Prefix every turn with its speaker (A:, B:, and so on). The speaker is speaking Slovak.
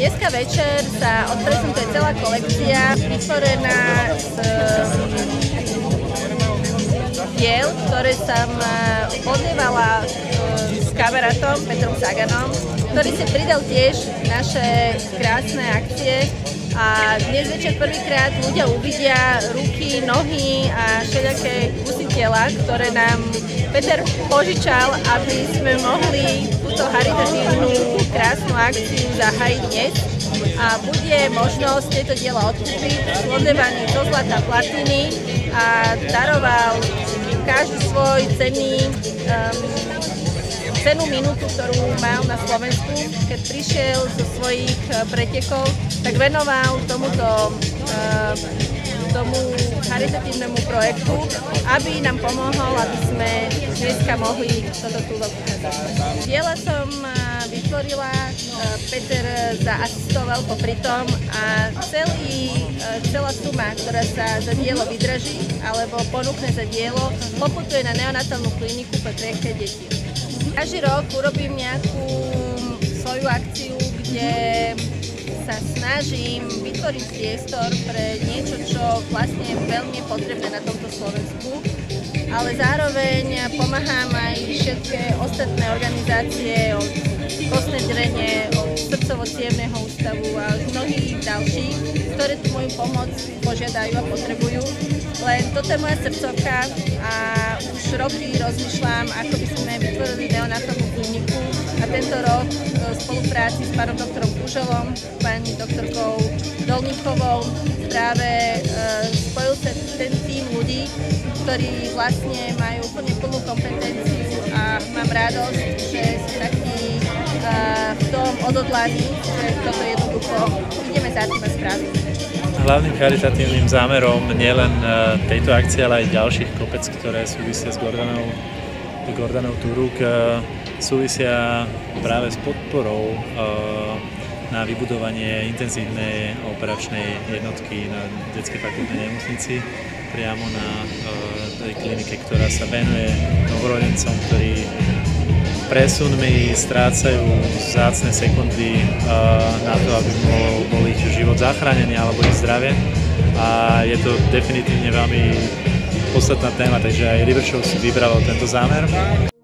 A: Dneska večer sa odprezentuje celá kolekcia vytvorená z diel, ktoré som odlievala s kamarátom Petrom Saganom, ktorý si pridal tiež naše krásne akcie. A dnes večer prvýkrát ľudia uvidia ruky, nohy a všelijaké kusy tela, ktoré nám Peter požičal, aby sme mohli túto charitatívnu krásnu akciu zahájiť dnes. A bude možnosť tieto diela odkúpiť v odlevaní zo zlata platiny a daroval každý svoj cennú minútu, ktorú mal na Slovensku, keď prišiel zo svojich pretekov, tak venoval tomu charitatívnemu projektu, aby nám pomohol, aby sme dneska mohli toto tu ukázať. Diela som vytvorila, Peter zaasistoval popri tom a celá suma, ktorá sa za dielo vydraží alebo ponúkne za dielo, poputuje na neonatálnu kliniku pre krehké deti. Každý rok urobím nejakú svoju akciu, kde sa snažím vytvoriť priestor pre niečo, čo vlastne je veľmi potrebné na tomto Slovensku, ale zároveň pomáham aj všetky ostatné organizácie, od kostné drene, od srdcovo-cievneho ústavu a mnohých ďalších, ktoré tu moju pomoc požiadajú a potrebujú. Len toto je moja srdcovka a už roky rozmýšľam, ako by sme vytvorili neonatálnu kliniku a tento rok v spolupráci s pánom doktorom Kuželom, pani doktorkou Dolníkovou práve spojil sa ten tým ľudí, ktorí vlastne majú úplne plnú kompetenciu a mám radosť, že sú takí v tom odhodlaní, že toto jednoducho ideme za tým a spravíme.
B: Hlavným charitatívnym zámerom nielen tejto akcie, ale aj ďalších kopec, ktoré súvisia s Gordanou Turuk, súvisia práve s podporou na vybudovanie intenzívnej operačnej jednotky na detskej fakultnej nemocnici priamo na tej klinike, ktorá sa venuje novorodencom, ktorí presunmi strácajú vzácne sekundy na to, aby bol ich život zachránený alebo ich zdravie. A je to definitívne veľmi podstatná téma, takže aj River Show si vybralo tento zámer.